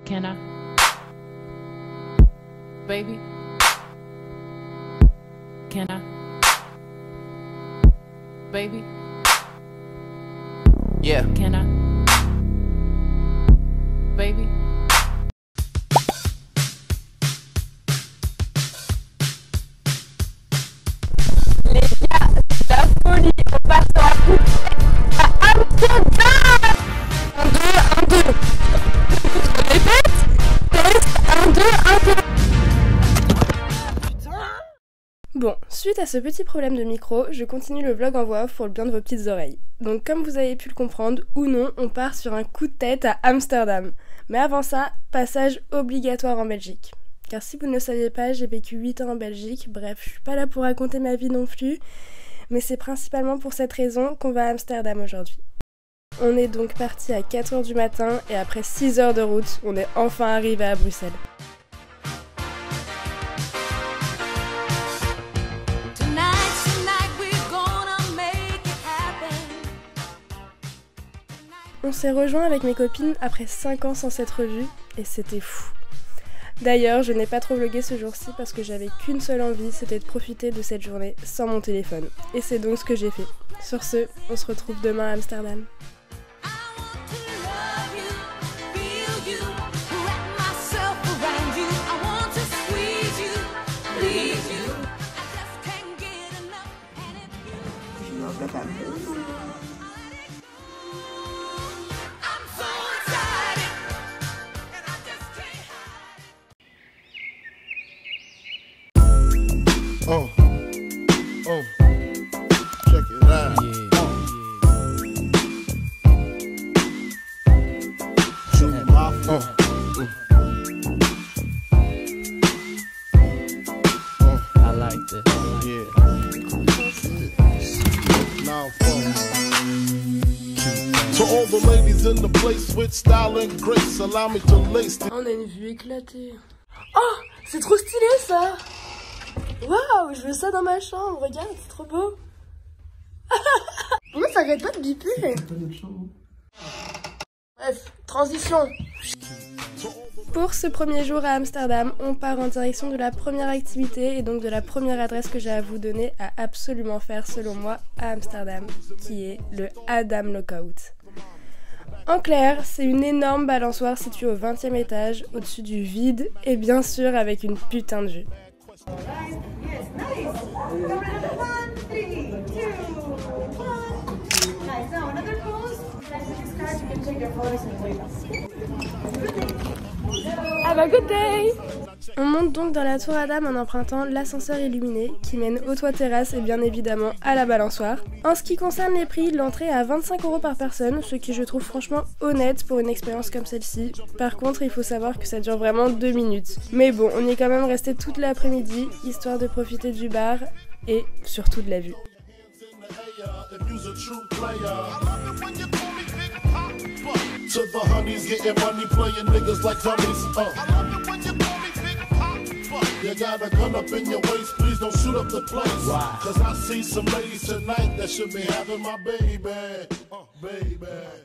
Can I? Baby? Can I? Baby? Yeah. Can I? Baby? Les gars, c'est la folie, on part sur la route à Amsterdam. 1, 2, 1, 2. Je répète, test, 1, 2, 1, 2. Bon, suite à ce petit problème de micro, je continue le vlog en voix off pour le bien de vos petites oreilles. Donc comme vous avez pu le comprendre, ou non, on part sur un coup de tête à Amsterdam. Mais avant ça, passage obligatoire en Belgique. Car si vous ne le saviez pas, j'ai vécu 8 ans en Belgique, bref, je suis pas là pour raconter ma vie non plus, mais c'est principalement pour cette raison qu'on va à Amsterdam aujourd'hui. On est donc parti à 4 h du matin et après 6 heures de route, on est enfin arrivé à Bruxelles. On s'est rejoint avec mes copines après 5 ans sans s'être vus et c'était fou. D'ailleurs, je n'ai pas trop vlogué ce jour-ci parce que j'avais qu'une seule envie, c'était de profiter de cette journée sans mon téléphone. Et c'est donc ce que j'ai fait. Sur ce, on se retrouve demain à Amsterdam. Check it out. Shoot my phone. I like this. Yeah. Now phone. To all the ladies in the place with style and grace, allow me to lace the... On a une vue éclatée. Oh, c'est trop stylé ça! Waouh, je veux ça dans ma chambre, regarde, c'est trop beau. Pourquoi ça arrête pas de biper? Bref, transition. Pour ce premier jour à Amsterdam, on part en direction de la première activité et donc de la première adresse que j'ai à vous donner à absolument faire selon moi à Amsterdam, qui est le Adam Lookout. En clair, c'est une énorme balançoire située au 20e étage, au-dessus du vide et bien sûr avec une putain de vue. Yes, nice. Come around 1, 3, 2, 1. Nice. Now another pose. Nice with your cards. You can take your photos and wait. Have a good day! On monte donc dans la tour Adam en empruntant l'ascenseur illuminé qui mène au toit terrasse et bien évidemment à la balançoire. En ce qui concerne les prix, l'entrée est à 25 € par personne, ce qui je trouve franchement honnête pour une expérience comme celle-ci. Par contre, il faut savoir que ça dure vraiment 2 minutes. Mais bon, on y est quand même resté toute l'après-midi, histoire de profiter du bar et surtout de la vue. To the honeys, getting money, playing niggas like dummies. You got a gun up in your waist, please don't shoot up the place. Why? Cause I see some ladies tonight that should be having my baby. Baby.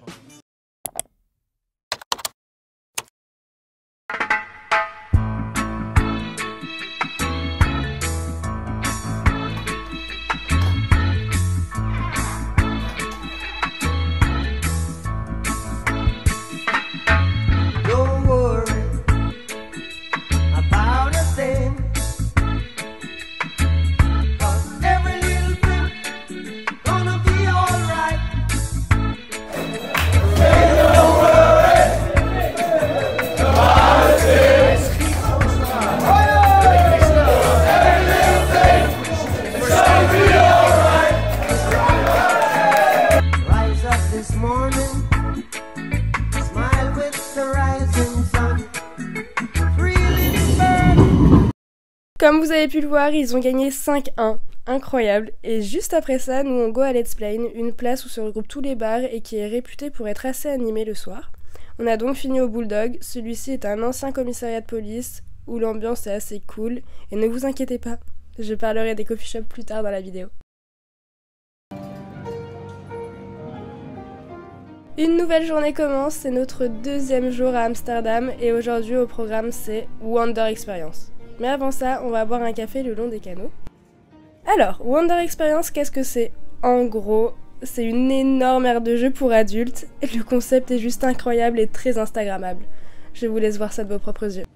Comme vous avez pu le voir, ils ont gagné 5-1. Incroyable. Et juste après ça, nous on go à Let's Plain, une place où se regroupent tous les bars et qui est réputée pour être assez animée le soir. On a donc fini au Bulldog. Celui-ci est un ancien commissariat de police où l'ambiance est assez cool. Et ne vous inquiétez pas, je parlerai des coffee shops plus tard dans la vidéo. Une nouvelle journée commence, c'est notre deuxième jour à Amsterdam et aujourd'hui au programme c'est Wonder Experience. Mais avant ça, on va boire un café le long des canaux. Alors, Wonder Experience, qu'est-ce que c'est? En gros, c'est une énorme aire de jeu pour adultes et le concept est juste incroyable et très instagrammable. Je vous laisse voir ça de vos propres yeux.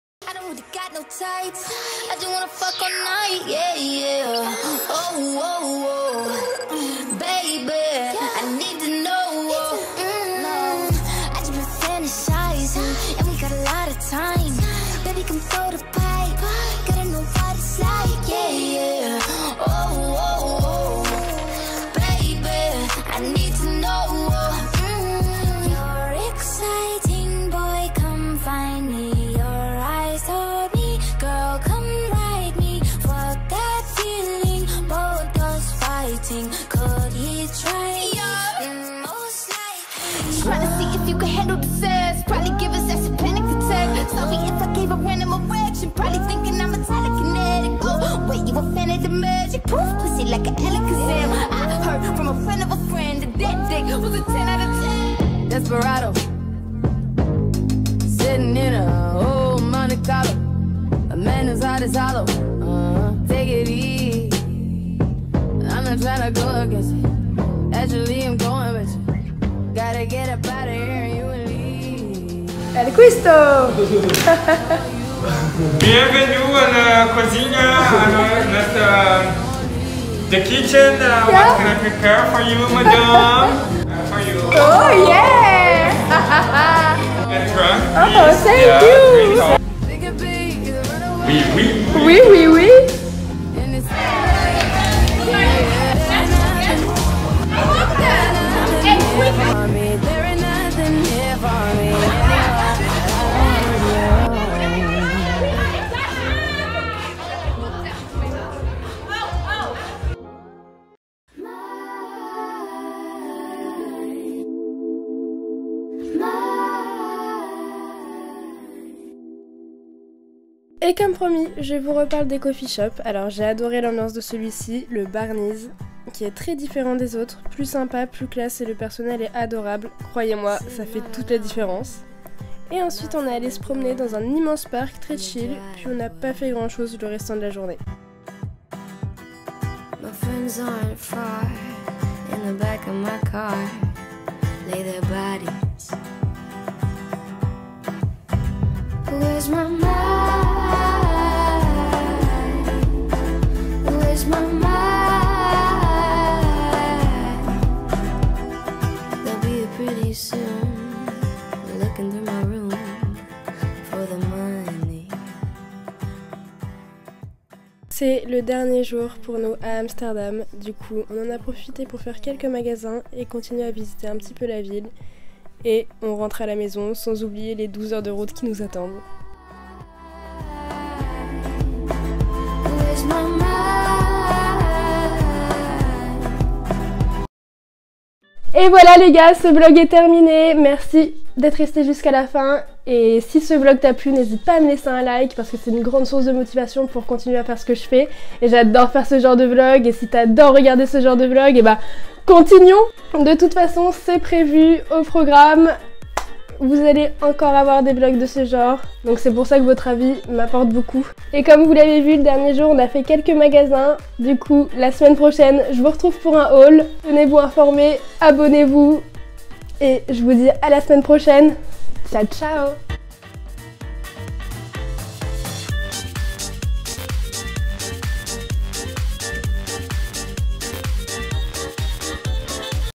Trying to see if you can handle the sass. Probably give us that panic attack. Sorry if I gave a random erection. Probably thinking I'm a telekinetic. Oh, wait, you a fan of the magic? Poof, pussy like an Alakazam. I heard from a friend of a friend that that dick was a 10 out of 10. Desperado, sitting in a old Monte Carlo. A man whose heart is hollow. Take it easy. I'm not trying to go against it. Actually, I'm going with you. Gotta get up out of here and you will leave. El Quisto! Bienvenue à la cuisine, the kitchen. What can I prepare for you, madame? For you. Oh yeah! Get drunk, Oh, thank you! Oui, oui. Oui, oui, oui! Et comme promis, je vous reparle des coffee shops. Alors j'ai adoré l'ambiance de celui-ci, le Barney's, qui est très différent des autres, plus sympa, plus classe et le personnel est adorable. Croyez-moi, ça fait toute la différence. Et ensuite on est allé se promener dans un immense parc très chill, puis on n'a pas fait grand chose le restant de la journée. My friends aren't far in the back of my car. Lay their bodies. Where's my mind? Where's my mind? They'll be here pretty soon. Looking through my room for the money. C'est le dernier jour pour nous à Amsterdam, du coup on en a profité pour faire quelques magasins et continuer à visiter un petit peu la ville. Et on rentre à la maison sans oublier les 12 heures de route qui nous attendent. Et voilà les gars, ce vlog est terminé. Merci d'être resté jusqu'à la fin. Et si ce vlog t'a plu, n'hésite pas à me laisser un like parce que c'est une grande source de motivation pour continuer à faire ce que je fais. Et j'adore faire ce genre de vlog. Et si t'adores regarder ce genre de vlog, et bah continuons. De toute façon, c'est prévu au programme. Vous allez encore avoir des vlogs de ce genre. Donc c'est pour ça que votre avis m'apporte beaucoup. Et comme vous l'avez vu, le dernier jour, on a fait quelques magasins. Du coup, la semaine prochaine, je vous retrouve pour un haul. Tenez-vous informés, abonnez-vous. Et je vous dis à la semaine prochaine. Ciao, ciao!